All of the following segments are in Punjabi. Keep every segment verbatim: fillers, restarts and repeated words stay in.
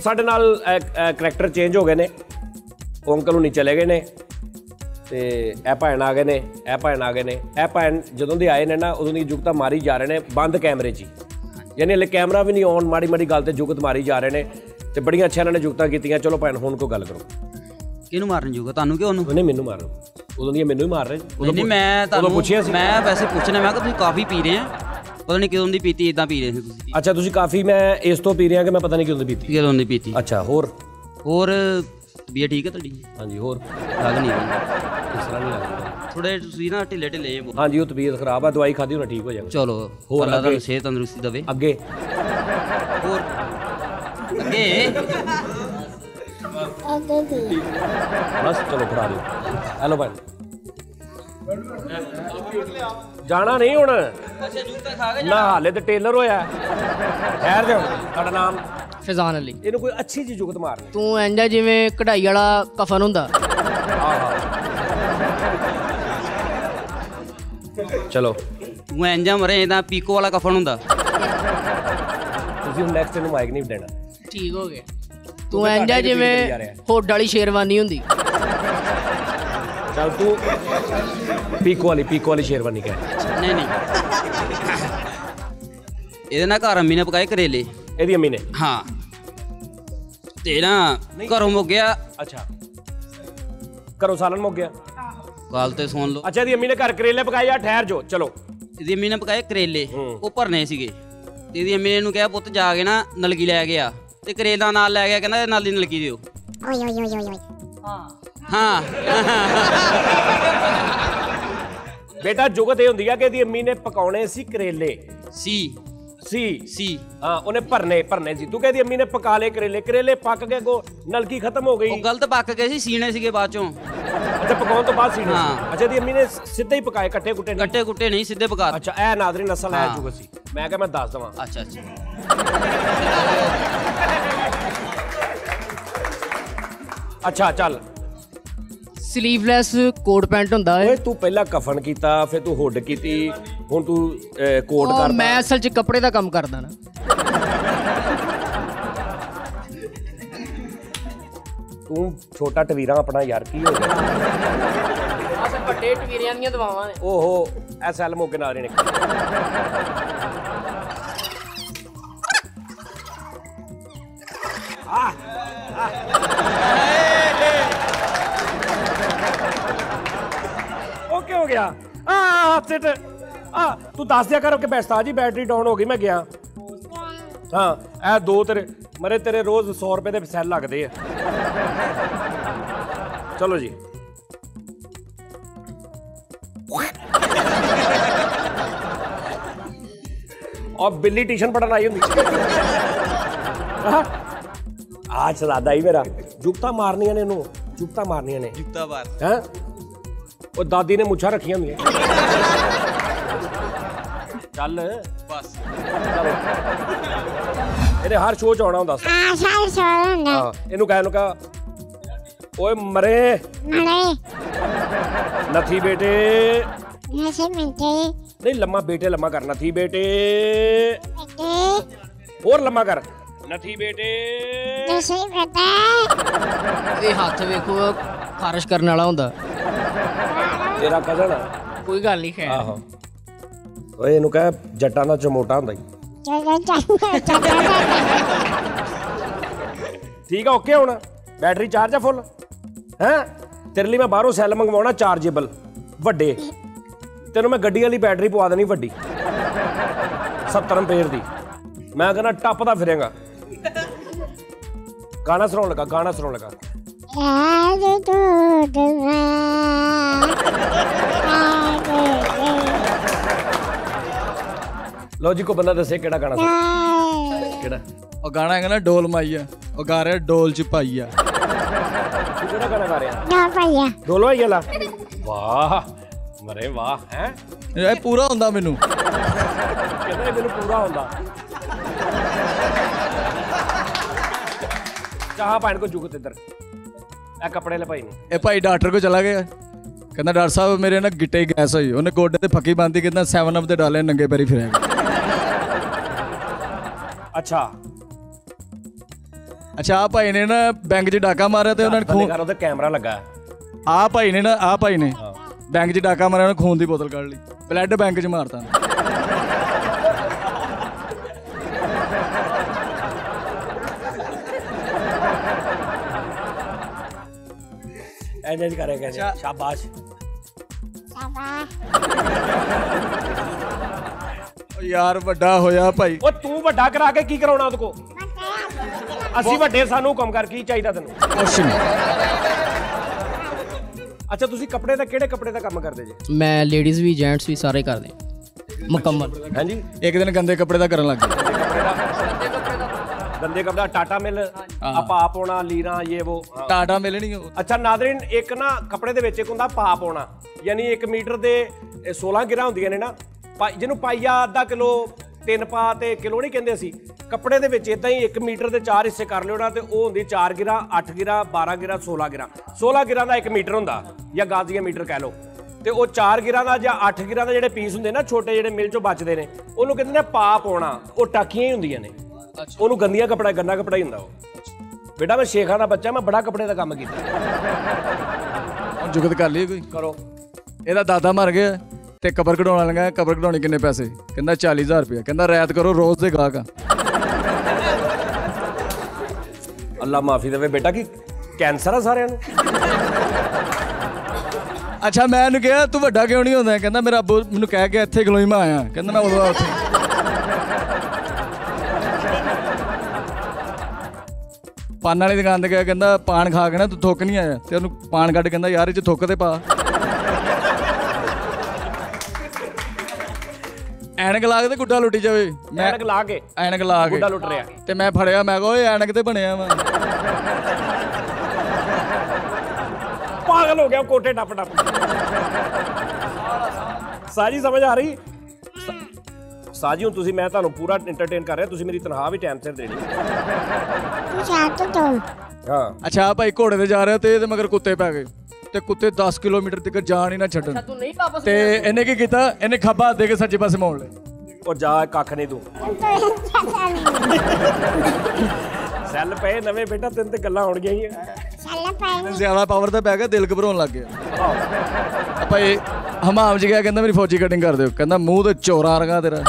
ਸਾਡੇ ਨਾਲ ਕਰੈਕਟਰ ਚੇਂਜ ਹੋ ਗਏ ਨੇ। ਉਹ ਅੰਕਲ ਹੁਣੀ ਚਲੇ ਗਏ ਨੇ ਤੇ ਇਹ ਭੈਣ ਆ ਗਏ ਨੇ, ਇਹ ਭੈਣ ਆ ਗਏ ਨੇ। ਇਹ ਭੈਣ ਜਦੋਂ ਦੇ ਆਏ ਨੇ ਨਾ ਉਦੋਂ ਦੀ ਜੁਗਤਾਂ ਮਾਰੀ ਜਾ ਰਹੇ ਨੇ ਬੰਦ ਕੈਮਰੇ 'ਚ ਹੀ, ਯਾਨੀ ਹਲੇ ਕੈਮਰਾ ਵੀ ਨਹੀਂ ਔਨ, ਮਾੜੀ ਮਾੜੀ ਗੱਲ ਤੇ ਜੁਗਤ ਮਾਰੀ ਜਾ ਰਹੇ ਨੇ ਤੇ ਬੜੀਆਂ ਅੱਛੀਆਂ ਇਹਨਾਂ ਨੇ ਜੁਗਤਾਂ ਕੀਤੀਆਂ। ਚਲੋ ਭੈਣ ਹੁਣ ਕੋਈ ਗੱਲ ਕਰੋ। ਕਿਹਨੂੰ ਮਾਰਨ ਜੂਗਾ? ਤੁਹਾਨੂੰ ਕਿ ਉਹਨੂੰ? ਨਹੀਂ ਮੈਨੂੰ ਮਾਰੋ, ਉਦੋਂ ਦੀ ਮੈਨੂੰ ਹੀ ਮਾਰ ਰਹੇ। ਨਹੀਂ ਮੈਂ ਤੁਹਾਨੂੰ ਪੁੱਛਿਆ ਸੀ, ਮੈਂ ਵੈਸੇ ਪੁੱਛਣਾ ਮੈਂ ਕਿ ਤੁਸੀਂ ਕਾਫੀ ਪੀ ਰਹੇ ਆ, ਪਤਾ ਨਹੀਂ ਕਿਦੋਂ ਦੀ ਪੀਤੀ, ਇਦਾਂ ਪੀ ਰਹੇ ਸੀ ਤੁਸੀਂ? ਅੱਛਾ ਤੁਸੀਂ ਕਾਫੀ, ਮੈਂ ਇਸ ਤੋਂ ਪੀ ਰਿਹਾ ਕਿ ਮੈਂ ਪਤਾ ਨਹੀਂ ਕਿਦੋਂ ਦੀ ਪੀਤੀ। ਕਿਦੋਂ ਦੀ ਪੀਤੀ? ਅੱਛਾ ਹੋਰ ਹੋਰ ਤਬੀਅਤ ਠੀਕ ਹੈ ਤੁਹਾਡੀ? ਹਾਂਜੀ ਹੋਰ ਲੱਗ ਨਹੀਂ ਰਹੀ, ਇਸ ਤਰ੍ਹਾਂ ਨਹੀਂ ਲੱਗਦਾ ਥੋੜੇ ਤੁਸੀਂ ਨਾ ਢਿੱਲੇ ਢਿੱਲੇ। ਹਾਂਜੀ ਉਹ ਤਬੀਅਤ ਖਰਾਬ ਆ, ਦਵਾਈ ਖਾਧੀ ਹੋਣਾ ਠੀਕ ਹੋ ਜਾਏਗਾ। ਚਲੋ ਹੋਰ ਅੱਲਾ ਤੁਹਾਨੂੰ ਸਿਹਤ ਤੰਦਰੁਸਤੀ ਦੇਵੇ। ਅੱਗੇ ਹੋਰ ਅੱਗੇ ਬਸ ਚਲੋ ਫੜਾ ਦਿਓ। ਹੈਲੋ ਭਾਈ ਜਾਣਾ ਨਹੀਂ ਹੁਣ ਨਾ, ਹਾਲੇ ਤੇ ਟੇਲਰ ਹੋਇਆ। ਠਹਿਰ ਜਾਓ। ਤੁਹਾਡਾ ਨਾਮ? ਫੈਜ਼ਾਨ ਅਲੀ। ਇਹਨੂੰ ਕੋਈ ਅੱਛੀ ਜਿਹੀ ਜੁਗਤ ਮਾਰਨੀ। ਤੂੰ ਇੰਜਾ ਜਿਵੇਂ ਕਢਾਈ ਵਾਲਾ ਕਫਨ ਹੁੰਦਾ। ਚਲੋ ਤੂੰ ਇੰਜਾ ਮਰੇ ਇਹਦਾ ਪੀਕੋ ਵਾਲਾ ਕਫਨ ਹੁੰਦਾ। ਤੁਸੀਂ ਹੁਣ ਨੈਕਸਟ ਇਹਨੂੰ ਮਾਈਕ ਨਹੀਂ ਦੇਣਾ। ਠੀਕ ਹੋ ਗਿਆ। ਤੂੰ ਇੰਜਾ ਜਿਵੇਂ ਹੋਡ ਵਾਲੀ ਸ਼ੇਰਵਾਨੀ ਹੁੰਦੀ। ਚੱਲ ਤੂੰ ਪੀਕੋ ਵਾਲੀ ਪੀਕੋ ਵਾਲੀ ਸ਼ੇਰਵਾਨੀ ਕਹਿ। ਨਹੀਂ ਨਹੀਂ ਇਹਦੇ ਨਾਲ ਘਰ ਅੰਮੀ ਨੇ ਪਕਾਏ ਕਰੇਲੇ। ਇਹਦੀ ਅੰਮੀ ਨੇ? ਹਾਂ। ਤੇ ਨਾ ਘਰੋਂ ਮੁੱਕ ਗਿਆ। ਅੱਛਾ ਘਰੋਂ ਸਾਲਨ ਮੁੱਕ ਗਿਆ। ਗੱਲ ਤੇ ਸੁਣ ਲਓ। ਅੱਛਾ ਇਹਦੀ ਅੰਮੀ ਨੇ ਘਰ ਕਰੇਲੇ ਪਕਾਏ। ਆ ਠਹਿਰ ਜੋ। ਚਲੋ ਇਹਦੀ ਅੰਮੀ ਨੇ ਪਕਾਏ ਕਰੇਲੇ, ਉਹ ਭਰਨੇ ਸੀਗੇ ਤੇ ਇਹਦੀ ਅੰਮੀ ਨੇ ਇਹਨੂੰ ਕਿਹਾ ਪੁੱਤ ਜਾ ਕੇ ਨਾ ਨਲਕੀ ਲੈ ਗਿਆ ਤੇ ਕਰੇਲਾ ਨਾਲ ਲੈ ਗਿਆ, ਕਹਿੰਦਾ ਨਾਲ ਦੀ ਨਲਕੀ ਦਿਓ। ਓਏ ਓਏ ਓਏ ਓਏ ਹਾਂ ਹਾਂ ਬੇਟਾ ਜੁਗਤ ਇਹ ਹੁੰਦੀ ਆ ਕਿ ਇਹਦੀ ਅੰਮੀ ਨੇ ਪਕਾਉਣੇ ਸੀ ਕਰੇਲੇ। ਸੀ ਸੀ ਸੀ ਹਾਂ ਉਹਨੇ ਭਰਨੇ ਭਰਨੇ ਸੀ। ਤੂੰ ਕਹਿੰਦੀ ਅੰਮੀ ਨੇ ਪਕਾ ਲਏ ਕਰੇਲੇ, ਕਰੇਲੇ ਪੱਕ ਗਏ, ਅੱਗੋਂ ਨਲਕੀ ਖਤਮ ਹੋ ਗਈ। ਉਹ ਗਲਤ ਪੱਕ ਗਏ ਸੀ, ਸੀਣੇ ਸੀਗੇ ਬਾਅਦ ਚੋਂ। ਅੱਛਾ ਪਕਾਉਣ ਤੋਂ ਬਾਅਦ ਸੀਣੇ? ਹਾਂ। ਅੱਛਾ ਇਹਦੀ ਅੰਮੀ ਨੇ ਸਿੱਧੇ ਹੀ ਪਕਾਏ, ਕੱਟੇ ਕੁੱਟੇ ਨਹੀਂ? ਕੱਟੇ ਕੁੱਟੇ ਨਹੀਂ, ਸਿੱਧੇ ਪਕਾ। ਅੱਛਾ ਇਹ ਨਾਦਰੀ ਨਸਲ ਹੈ ਜੁਗਤ ਸੀ। ਮੈਂ ਕਿਹਾ ਮੈਂ ਦੱਸ ਦਵਾਂ। ਅੱਛਾ ਅੱਛਾ ਅੱਛਾ ਚੱਲ। ਸਲੀਵਲੈਸ ਕੋਟ ਪੈਂਟ ਹੁੰਦਾ ਓਏ ਹੈ। ਤੂੰ ਪਹਿਲਾਂ ਕਫਨ ਕੀਤਾ, ਫਿਰ ਤੂੰ ਹੁੱਡ ਕੀਤੀ, ਹੁਣ ਤੂੰ ਕੋਟ ਕਰਦਾ। ਮੈਂ ਅਸਲ 'ਚ ਕੱਪੜੇ ਦਾ ਕੰਮ ਕਰਦਾ ਨਾ। ਤੂੰ ਛੋਟਾ ਟਵੀਰਾ ਆਪਣਾ ਯਾਰ ਕੀ ਹੋ ਗਿਆ? ਅਸਾਂ ਵੱਡੇ ਟਵੀਰਿਆਂ ਦੀਆਂ ਦਵਾਵਾਂ ਨੇ। ਓਹੋ ਐਸ ਐਲ ਮੋਕੇ ਨਾਲ ਨੇ। ਓਕੇ ਹੋ ਗਿਆ। ਆ ਹੱਥ ਤੇ ਆ ਤੂੰ ਦੱਸ ਦਿਆ ਕਰ ਕਿ ਬੈਸਤਾ ਜੀ ਬੈਟਰੀ ਡਾਊਨ ਹੋ ਗਈ, ਮੈਂ ਗਿਆ। ਹਾਂ ਇਹ ਦੋ ਤੇਰੇ ਮਰੇ, ਤੇਰੇ ਰੋਜ਼ ਸੌ ਰੁਪਏ ਦੇ ਸੈੱਲ ਲੱਗਦੇ ਆ। ਚਲੋ ਜੀ और बिल्ली ट्यूशन पढ़न आई होंगी। आज सलादा ही मेरा जुगता मारनिया ने, जुगता मारनिया ने, जुगता मार हैं। और दादी ने मुछा रखिया होंगी। चल बस चलो ਇਹਨੇ ਹਰ ਸ਼ੋਅ ਚ ਆਉਣਾ ਹੁੰਦਾ। ਹਾਂ ਸਾਰੇ ਸ਼ੋਅ ਹੁੰਦਾ। ਹਾਂ ਇਹਨੂੰ ਕਹਿ ਇਹਨੂੰ ਕਹ ਓਏ ਮਰੇ ਮਰੇ ਨਥੀ ਬੇਟੇ ਨਸੇ ਮਿੰਟੇ ਨਹੀਂ ਲੰਮਾ ਬੇਟੇ ਲੰਮਾ ਕਰ ਨਥੀ ਬੇਟੇ ਬੇਟੇ ਹੋਰ ਲੰਮਾ ਕਰ ਨਥੀ ਬੇਟੇ ਨਸੇ ਬੇਟੇ। ਇਹ ਹੱਥ ਵੇਖੋ ਖਾਰਸ਼ ਕਰਨ ਵਾਲਾ ਹੁੰਦਾ। ਤੇਰਾ ਕਜ਼ਨ ਆ? ਕੋਈ ਗੱਲ ਨਹੀਂ ਖੈਰ। ਆਹੋ ਓਏ ਇਹਨੂੰ ਕਹਿ ਜੱਟਾਂ ਦਾ ਚਮੋਟਾ ਹੁੰਦਾ ਹੀ। ਠੀਕ ਆ ਓਕੇ। ਹੁਣ ਬੈਟਰੀ ਚਾਰਜ ਆ ਫੁੱਲ ਹੈ? ਤੇਰੇ ਲਈ ਮੈਂ ਬਾਹਰੋਂ ਸੈੱਲ ਮੰਗਵਾਉਣਾ ਚਾਰਜੇਬਲ ਵੱਡੇ। ਤੈਨੂੰ ਮੈਂ ਗੱਡੀ ਵਾਲੀ ਬੈਟਰੀ ਪਵਾ ਦੇਣੀ ਵੱਡੀ ਸੱਤਰ ਐਂਪੀਅਰ ਦੀ। ਮੈਂ ਕਹਿੰਦਾ ਟੱਪਦਾ ਫਿਰੇਗਾ। ਗਾਣਾ ਸੁਣਾਉਣ ਲੱਗਾ, ਗਾਣਾ ਸੁਣਾਉਣ ਲੱਗਾ। ਲੋ ਜੀ ਕੋ ਬੰਦਾ ਦੱਸੇ ਕਿਹੜਾ ਗਾਣਾ ਕਿਹੜਾ? ਉਹ ਗਾਣਾ ਹੈਗਾ ਨਾ ਡੋਲ ਮਾਈਆ, ਉਹ ਗਾ ਰਿਹਾ ਡੋਲ ਚ ਪਾਈਆ। ਤੂੰ ਕਿਹੜਾ ਗਾਣਾ ਗਾ ਰਿਹਾ? ਡੋਲ ਪਾਈਆ। ਡੋਲ ਪਾਈਆ ਲਾ। ਵਾਹ ਮਰੇ ਵਾਹ ਹੈ। ਇਹ ਪੂਰਾ ਹੁੰਦਾ ਮੈਨੂੰ। ਕਹਿੰਦਾ ਮੈਨੂੰ ਪੂਰਾ ਹੁੰਦਾ। ਚਾਹ ਪਾਣ ਕੋ ਜੁਗਤ ਇੱਧਰ ਇਹ ਕੱਪੜੇ ਲੈ ਭਾਈ ਨੂੰ। ਇਹ ਭਾਈ ਡਾਕਟਰ ਕੋ ਚਲਾ ਗਿਆ, ਕਹਿੰਦਾ ਡਾਕਟਰ ਸਾਹਿਬ ਮੇਰੇ ਨਾ ਗਿੱਟੇ ਗੈਸ ਹੋਈ। ਉਹਨੇ ਗੋਡੇ ਤੇ ਫੱਕੀ ਬੰਨ੍ਹਦੀ, ਕਹਿੰਦਾ ਸੈਵਨ ਅਪ ਦੇ ਡਾਲੇ ਨੰਗੇ ਪੈਰੀ ਫਿਰਿਆ। ਅੱਛਾ ਅੱਛਾ ਆ ਭਾਈ ਨੇ ਨਾ ਬੈਂਕ 'ਚ ਡਾਕਾ ਮਾਰਿਆ ਤੇ ਉਹਨਾਂ ਨੇ ਬੰਦੇ ਖੂਨ ਘਰ ਉਹਦਾ ਕੈਮਰਾ ਲੱਗਾ ਹੈ। ਆ ਭਾਈ ਨੇ ਨਾ ਆ ਭਾਈ ਨੇ ਬੈਂਕ 'ਚ ਡਾਕਾ ਮਾਰਿਆ ਉਹਨੇ ਖੂਨ ਦੀ ਬੋਤਲ ਕੱਢ ਲਈ ਬਲੱਡ ਬੈਂਕ 'ਚ ਮਾਰਤਾ ਐਂ ਇੰਜ ਕਰਿਆ ਕਹਿੰਦੇ ਸ਼ਾਬਾਸ਼। शाबाश ਓ ਯਾਰ ਵੱਡਾ ਹੋਇਆ ਭਾਈ ਉਹ ਤੂੰ ਵੱਡਾ ਕਰਾ ਕੇ ਕੀ ਕਰਾਉਣਾ ਉਹਦੇ ਕੋ? ਅਸੀਂ ਵੱਡੇ, ਸਾਨੂੰ ਹੁਕਮ ਕਰ ਕੀ ਚਾਹੀਦਾ ਤੈਨੂੰ? ਕੁਛ ਨਹੀਂ ਅੱਛਾ ਤੁਸੀਂ ਕੱਪੜੇ ਦਾ ਕਿਹੜੇ ਕੱਪੜੇ ਦਾ ਕੰਮ ਕਰਦੇ ਜੇ? ਮੈਂ ਲੇਡੀਜ਼ ਵੀ ਜੈਂਟਸ ਵੀ ਸਾਰੇ ਕਰਦੇ ਮੁਕੰਮਲ। ਹਾਂਜੀ ਇੱਕ ਦਿਨ ਗੰਦੇ ਕੱਪੜੇ ਦਾ ਕਰਨ ਲੱਗ ਗਿਆ ਗੰਦੇ ਕੱਪੜਾ ਟਾਟਾ ਮਿਲ ਆਪਾਂ ਆਪ ਹੋਣਾ ਲੀਰਾਂ ਇਹ ਉਹ ਹਾਂ। ਟਾਟਾ ਮਿਲਣੀ ਉਹ ਅੱਛਾ ਨਾਜ਼ਰੀਨ, ਇੱਕ ਨਾ ਕੱਪੜੇ ਦੇ ਵਿੱਚ ਇੱਕ ਹੁੰਦਾ ਪਾ ਪਾਉਣਾ, ਯਾਨੀ ਇੱਕ ਮੀਟਰ ਦੇ ਇਹ ਸੋਲਾਂ ਗਿਰਾਂ ਹੁੰਦੀਆਂ ਨੇ ਨਾ, ਪਾ ਜਿਹਨੂੰ ਪਾਈਆ ਅੱਧਾ ਕਿਲੋ ਤਿੰਨ ਪਾ ਤੇ ਕਿਲੋ ਨਹੀਂ ਕਹਿੰਦੇ ਸੀ। ਕੱਪੜੇ ਦੇ ਵਿੱਚ ਇਦਾਂ ਹੀ ਇੱਕ ਮੀਟਰ ਦੇ ਚਾਰ ਹਿੱਸੇ ਕਰ ਲਿਓ ਨਾ ਤੇ ਉਹ ਹੁੰਦੀ ਚਾਰ ਗਿਰਾਂ, ਅੱਠ ਗਿਰਾਂ, ਬਾਰਾਂ ਗਿਰਾਂ, ਸੋਲਾਂ ਗਿਰਾਂ। ਸੋਲਾਂ ਗਿਰਾਂ ਦਾ ਇੱਕ ਮੀਟਰ ਹੁੰਦਾ ਜਾਂ ਗਾਜ਼ੀਆ ਮੀਟਰ ਕਹਿ ਲਓ। ਤੇ ਉਹ ਚਾਰ ਗਿਰਾਂ ਦਾ ਜਾਂ ਅੱਠ ਗਿਰਾਂ ਦਾ ਜਿਹੜੇ ਪੀਸ ਹੁੰਦੇ ਨਾ ਛੋਟੇ ਜਿਹੜੇ ਮਿਲ ਚੋਂ ਬਚਦੇ ਨੇ, ਉਹਨੂੰ ਕਹਿੰਦੇ ਨੇ ਪਾ ਪਾਉਣਾ। ਉਹ ਟਾਕੀਆਂ ਹੀ ਹੁੰਦੀਆਂ ਨੇ, ਉਹਨੂੰ ਗੰਦੀਆਂ ਕੱਪੜਾ ਗੰਦਾ ਕੱਪੜਾ ਹੀ ਹੁੰਦਾ ਉਹ। ਬੇਟਾ ਮੈਂ ਸ਼ੇਖਾਂ ਦਾ ਬੱਚਾ, ਮੈਂ ਬੜਾ ਕੱਪੜੇ ਦਾ ਕੰਮ ਕੀਤਾ। ਹੁਣ ਜੁਗਤ ਕਰ ਲਈ ਕੋਈ ਕਰੋ। ਇਹਦਾ ਦਾਦਾ ਮਰ ਗਿਆ ਤੇ ਕਬਰ ਕਢਾਉਣ ਲੱਗਾ। ਕਬਰ ਕਢਾਉਣੀ ਕਿੰਨੇ ਪੈਸੇ? ਕਹਿੰਦਾ ਚਾਲੀ ਹਜ਼ਾਰ ਰੁਪਇਆ। ਕਹਿੰਦਾ ਰੈਤ ਕਰੋ, ਰੋਜ਼ ਦੇ ਗਾਹਕ ਆ। ਅੱਲਾ ਮਾਫੀ ਦੇਵੇ ਬੇਟਾ, ਕੀ ਕੈਂਸਰ ਆ ਸਾਰਿਆਂ ਨੂੰ? ਅੱਛਾ ਮੈਂ ਇਹਨੂੰ ਕਿਹਾ ਤੂੰ ਵੱਡਾ ਕਿਉਂ ਨਹੀਂ ਹੁੰਦਾ? ਕਹਿੰਦਾ ਮੇਰਾ ਅੱਬੂ ਮੈਨੂੰ ਕਹਿ ਕੇ ਇੱਥੇ ਗਲੋਈ ਮੈਂ ਆਇਆ। ਕਹਿੰਦਾ ਮੈਂ ਉਦੋਂ ਉੱਥੇ ਪਾਨ ਵਾਲੀ ਦੁਕਾਨ ਤੇ ਗਿਆ। ਕਹਿੰਦਾ ਪਾਨ ਖਾ ਕੇ ਨਾ ਤੂੰ ਥੁੱਕ ਨਹੀਂ ਆਇਆ? ਤੇ ਉਹਨੂੰ ਪਾਨ ਕੱਢ ਕਹਿੰਦਾ ਯਾਰ ਇਹ 'ਚ ਥੁੱਕ ਤੇ ਪਾ। ਐਨਕ ਲਾ ਕੇ ਤੇ ਗੁੱਡਾ ਲੁੱਟੀ ਜਾਵੇ। ਮੈਂ ਐਨਕ ਲਾ ਕੇ ਐਨਕ ਲਾ ਕੇ ਗੁੱਡਾ ਲੁੱਟ ਰਿਹਾ। ਤੇ ਮੈਂ ਫੜਿਆ, ਮੈਂ ਕਿਹਾ ਓਏ ਐਨਕ ਤੇ ਬਣਿਆ ਵਾ। ਪਾਗਲ ਹੋ ਗਿਆ ਕੋਟੇ ਟੱਪ ਟੱਪ। ਸਾਜੀ ਸਮਝ ਆ ਰਹੀ? ਸਾਜੀ ਹੁਣ ਤੁਸੀਂ, ਮੈਂ ਤੁਹਾਨੂੰ ਪੂਰਾ ਐਂਟਰਟੇਨ ਕਰ ਰਿਹਾ, ਤੁਸੀਂ ਮੇਰੀ ਤਨਖਾਹ ਵੀ ਟਾਈਮ ਸਿਰ ਦੇਣੀ। तू चाहता तो ਹਾਂ ਅੱਛਾ ਆਹ ਭਾਈ ਘੋੜੇ ਤੇ ਜਾ ਰਿਹਾ ਤੇ ਇਹਦੇ ਮਗਰ ਕੁੱਤੇ ਪੈ ਗਏ ਤੇ ਕੁੱਤੇ ਦਸ ਕਿਲੋਮੀਟਰ ਤੱਕ ਜਾਣ ਹੀ ਨਾ ਛੱਡਣ। ਤੂੰ ਨਹੀਂ ਵਾਪਸ ਤੇ ਇਹਨੇ ਕੀ ਕੀਤਾ? ਇਹਨੇ ਖੱਬਾ ਹੱਥ ਦੇ ਕੇ ਸੱਜੇ ਪਾਸੇ ਮੋੜ ਲਿਆ। ਉਹ ਜਾ ਕੱਖ ਨਹੀਂ ਤੂੰ। ਸੈੱਲ ਪਏ ਨਵੇਂ ਬੇਟਾ, ਤੈਨੂੰ ਤੇ ਗੱਲਾਂ ਹੋਣਗੀਆਂ ਹੀ ਆ। चल पाएंगे ਜ਼ਿਆਦਾ ਪਾਵਰ ਦਾ ਪੈ ਗਿਆ, ਦਿਲ ਘਬਰਾਉਣ ਲੱਗ ਗਿਆ। ਆਪਾਂ ਇਹ ਹਮਾਮ ਚ ਗਿਆ, ਕਹਿੰਦਾ ਮੇਰੀ ਫੌਜੀ ਕਟਿੰਗ ਕਰ ਦਿਓ। ਕਹਿੰਦਾ ਮੂੰਹ ਤੇ ਚੋਰਾ ਰਗਾ ਤੇਰਾ।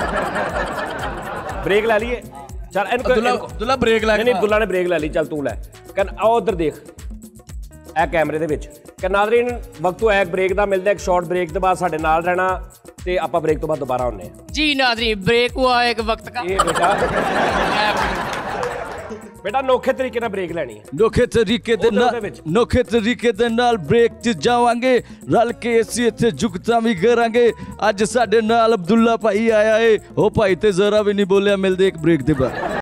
ਬ੍ਰੇਕ ਲੈ ਲਈਏ ਚੱਲ। ਇਹਨੂੰ ਅਬਦੁੱਲਾ ਅਬਦੁੱਲਾ ਬ੍ਰੇਕ ਲੈ ਨਹੀਂ ਕੇ ਨਹੀਂ, ਦੁੱਲਾ ਨੇ ਬ੍ਰੇਕ ਲੈ ਲਈ। ਚੱਲ ਤੂੰ ਲੈ। ਕਹਿੰ ਆ ਉਧਰ ਦੇਖ ਇਹ ਕੈਮਰੇ ਦੇ ਵਿੱਚ। ਕਿ ਨਾਜ਼ਰੀਨ ਵਕਤੋਂ ਇੱਕ ਬ੍ਰੇਕ ਦਾ ਮਿਲਦਾ, ਇੱਕ ਸ਼ਾਰਟ ਬ੍ਰੇਕ ਤੋਂ ਬਾਅਦ ਸਾਡੇ ਨਾਲ ਰਹਿਣਾ ਤੇ ਆਪਾਂ ਬ੍ਰੇਕ ਤੋਂ ਬਾਅਦ ਦੁਬਾਰਾ ਆਉਂਦੇ ਹਾਂ। जी नाज़रीन ब्रेक हुआ एक वक्त का। ਇਹ ਬੇਟਾ ਬੇਟਾ ਨੋਖੇ ਤਰੀਕੇ ਨਾਲ ਬ੍ਰੇਕ ਲੈਣੀ ਹੈ। ਨੋਖੇ ਤਰੀਕੇ ਦੇ ਉਹਦੇ ਨਾਲ ਵਿੱਚ। ਨੋਖੇ ਤਰੀਕੇ ਦੇ ਨਾਲ ਬ੍ਰੇਕ 'ਚ ਜਾਵਾਂਗੇ, ਰਲ ਕੇ ਅਸੀਂ ਇੱਥੇ ਜੁਗਤਾਂ ਵੀ ਕਰਾਂਗੇ। ਅੱਜ ਸਾਡੇ ਨਾਲ ਅਬਦੁੱਲਾ ਭਾਈ ਆਇਆ ਏ। ਉਹ ਭਾਈ ਤੇ ਜ਼ਰਾ ਵੀ ਨਹੀਂ ਬੋਲਿਆ। ਮਿਲਦੇ ਇੱਕ ਬ੍ਰੇਕ ਦੇ ਬਾਅਦ।